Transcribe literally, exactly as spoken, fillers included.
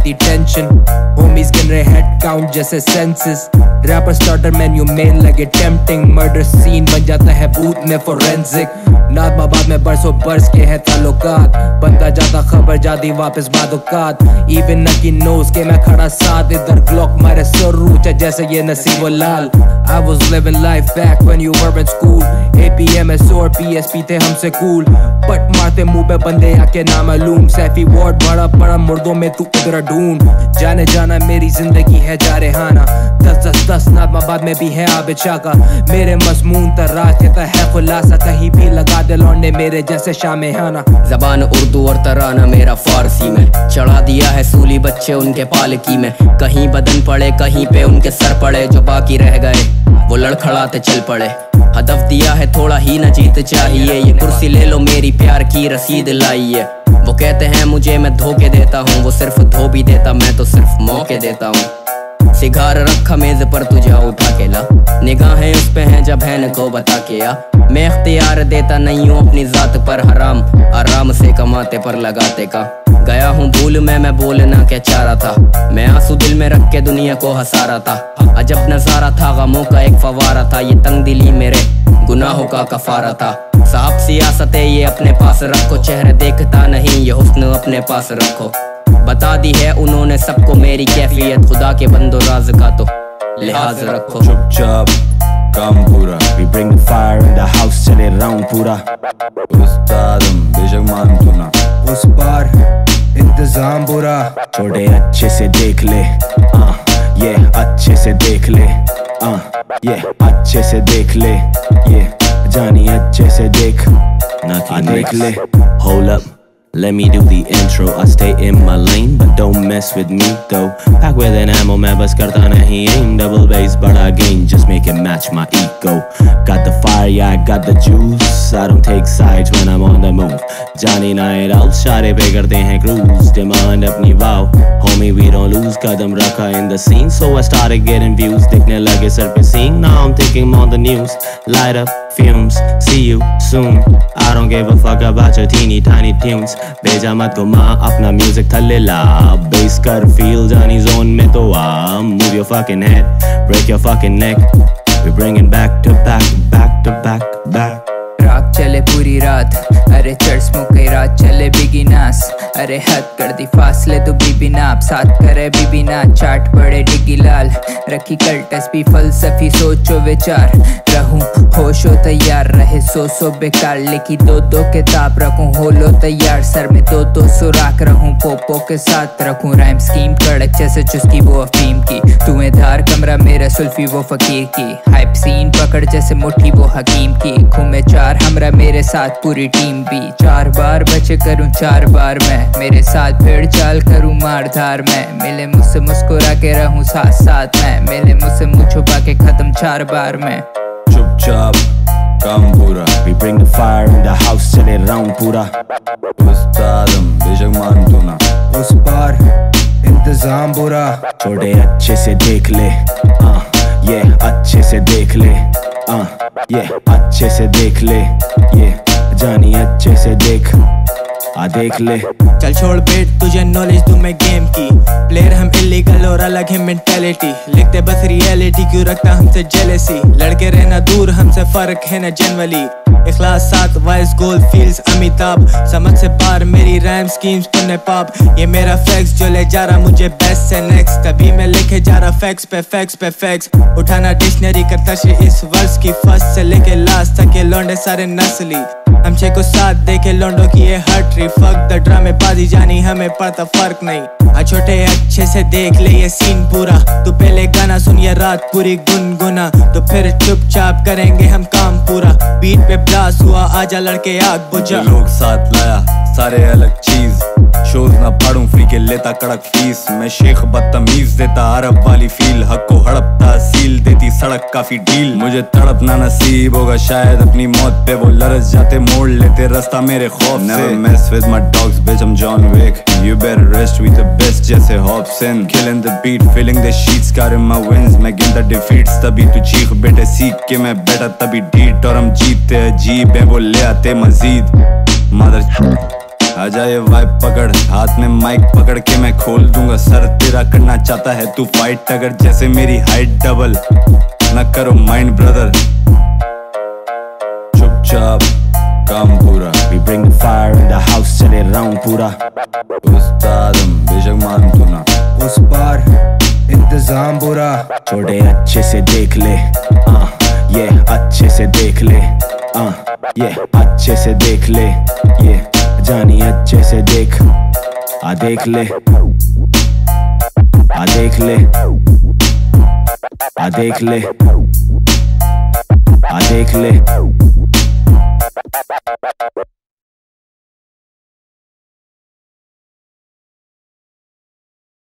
रहती tension. Homies गिन रहे हेड काउंट जैसे सेंसेस। रैपर स्टार्टर मेन्यू मेन लगे टेम्पटिंग। मर्डर सीन बन जाता है बूथ में फोरेंसिक। नाद माबाद में बरसों बरस के है ताल्लुकात। बनता जाता खबर जाती वापस बादुकात। इवन नकी नोज के मैं खड़ा साथ। इधर ग्लॉक मारे सरूचा जैसे ये नसीब लाल। I was living life back when you were in school. A P M S और P S P थे हमसे cool. पट मारते मुंह पे बंदे आके नामालूम। सैफी वार्ड बड़ा बड़ा मुर्दों में तू उधर ढूंढ। जाने जाना मेरी जिंदगी है जा रेहाना। दस दस दस नादमाबाद में भी है आबिद शाह का। मेरे मजमून तराज देता है खुलासा। कहीं भी लगा दे लौंडे मेरे जैसे शामेहाना। ज़बान उर्दू और तराना मेरा फारसी में। चढ़ा दिया है सूली बच्चे उनके पालकी में। कहीं बदन पड़े कहीं पे उनके सर पड़े। जो बाकी रह गए वो लड़खड़ाते चल पड़े। हदफ दिया है थोड़ा ही न जीत चाहिए। ये कुर्सी ले लो मेरी प्यार की रसीद लाइए। वो कहते हैं मुझे मैं धोखे देता हूँ। वो सिर्फ धो भी देता मैं तो सिर्फ मौके देता हूँ। सिगार रखा मेज पर तुझे उठा के ला। निगाहें उस पे हैं जब बहन को बता के आ। मैं इख्तियार देता नहीं हूँ अपनी जात पर। हराम आराम से कमाते पर लगाते का। गया हूँ भूल में मैं बोलना क्या चाह रहा था। मैं आंसू दिल में रख के दुनिया को हंसा रहा था। अजब नजारा था गमों का एक फवारा था। ये तंग दिली मेरे गुनाहों का कफारा था। साहब सियासत ये अपने पास रखो। चेहरे देखता नहीं ये हुस्न अपने पास रखो। बता दी है उन्होंने सबको मेरी कैफियत। खुदा के बंदो राज का तो लिहाज रखो। चुपचाप काम पूरा। We bring the fire in the house चले राउंड पूरा। उस्तादम बेशक मान तू ना। उस पार इंतजाम बुरा। छोटे अच्छे से देख ले आ, ये अच्छे से देख ले आ, ये अच्छे से देख ले। ये जानी अच्छे से देख ना देख ले। Hold up, let me do the intro. I stay in my lane, but don't mess with me though. Pack with an ammo, मैं बस करता नहीं aim. Double bass, बड़ा gain, just make it match my ego. Got the fire, yeah, I got the juice. I don't take sides when I'm on the move. Johnny night out, शारे पे करते हैं cruise. Demand अपनी wow, homie we don't lose. कदम रखा in the scene, so I started getting views. दिखने लगे sir पे scene, now I'm thinking on the news. Light up, fumes, see you soon. I don't give a fuck about your teeny tiny tunes. भेजा मत घुमा अपना music थल्ले ला। Bass कर फील जानी जोन में तो आ। Move your fucking head, break your fucking neck. We bringing back to back, back to back, back. रात चले पूरी रात। अरे चढ़ स्मोक कई रात चले बिगी नास। अरे हद कर दी फासले तो बीबी नाप। साथ करे बीबी ना चाट पड़े डिग्गी लाल। रखी कल्टस भी फलसफी सोचो विचार। रहूं होशो तैयार रहे सो सो बेकार। लिखी दो दो किताब रखूं होलो तैयार। सर में दो दो सुराख रहूं पोपो के साथ रखूं। राइम स्कीम कड़क जैसे चुस्की वो अफीम की। तुम्हें धार कमरा मेरा सुल्फी वो फकीर की। हाइप सीन पकड़ जैसे मुट्ठी वो हकीम की। घूमे चार हमरा मेरे साथ पूरी टीम भी। चार बार बचे करूं चार बार मैं। मेरे साथ भीड़ चाल करूं मारधार में। मिले मुझसे मुस्कुरा के रहूं साथ साथ मैं। मिले मुझसे मुँह छुपा के खत्म चार बार में। चुपचाप काम पूरा। We bring the fire in the house चले राउंड पूरा। उस्तादम बेशक मान तू ना। उस पार इंतजाम बुरा। छोटे अच्छे से देख ले आ, ये अच्छे से देख ले आ, ये अच्छे से देख ले। ये जानी अच्छे से देख आ देख ले। चल छोड़ बेट तुझे नॉलेज दूं मैं गेम की। प्लेयर हम इलीगल और अलग है मेंटेलिटी। लिखते बस रियलिटी क्यों रखता हमसे जेलेसी। लड़के रहना दूर हमसे फर्क है ना जनरली। इखलास साथ वाइस गोल फील्स अमिताभ। समझ से पार मेरी रैम स्कीम्स पुण्य पाप। ये मेरा फैक्स जो ले जा रहा मुझे बेस्ट से नेक्स्ट। तभी मैं लिखे जा रहा फैक्स पे फैक्स पे फैक्स। उठाना डिक्शनरी करता शे इस वर्ष की फर्स्ट से लेके लास्ट तक। ये लौंडे सारे नस्ली हमसे को साथ देखे लौंडों की ये हटरी। फक द ड्रामे बाजी जानी हमें पता फर्क नहीं। आ छोटे अच्छे से देख ले ये सीन पूरा। तू पहले गाना सुन ये रात पूरी गुनगुना। तो फिर चुपचाप करेंगे हम काम पूरा। बीट पे ब्लास्ट हुआ आजा लड़के आग बुझा। लोग साथ लाया सारे अलग चीज। शोज ना फाड़ूं फ्री के लेता कड़क फीस। मैं शेख बदतमीज देता अरब वाली फील। हक को हड़पता सील देती सड़क काफी डील। मुझे तड़पना नसीब होगा शायद अपनी मौत पे। वो लरस जाते मोड़ लेते रास्ता मेरे खौफ से। Never mess with my dogs bitch I'm John Wick. You better rest with the best जैसे Hobson. Killing the beat feeling the sheets carrying my wins. मैं गिनता defeats तभी तू चीख बेटे सीख के मैं बैठा तभी डीट। और हम जीतते अजीब है वो ले आते मजीद। Mother आजा ये वाइब पकड़, हाथ में माइक पकड़ के मैं खोल दूंगा सर तेरा। करना चाहता है तू फाइट अगर, जैसे मेरी हाइट डबल न करो माइंड ब्रदर। चुपचाप काम पूरा, We bring the fire in the house, चले राउंड पूरा। उस्ताद हम बेशक मान तू ना, उस पार इंतजाम बुरा। छोटे अच्छे से देख ले, आ, ये अच्छे से देख ले, आ, ये अच्छे से देख ले, ये जानी अच्छे से देख, आ देख ले, आ देख ले, आ देख ले, आ देख ले।